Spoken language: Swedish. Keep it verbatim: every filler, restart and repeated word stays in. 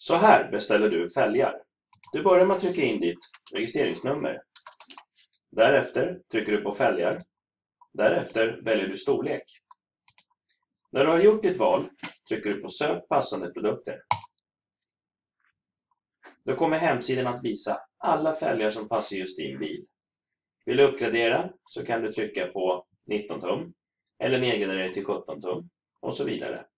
Så här beställer du fälgar. Du börjar med att trycka in ditt registreringsnummer. Därefter trycker du på fälgar. Därefter väljer du storlek. När du har gjort ditt val trycker du på sök passande produkter. Då kommer hemsidan att visa alla fälgar som passar just din bil. Vill du uppgradera så kan du trycka på nitton tum eller nedgradera till sjutton tum och så vidare.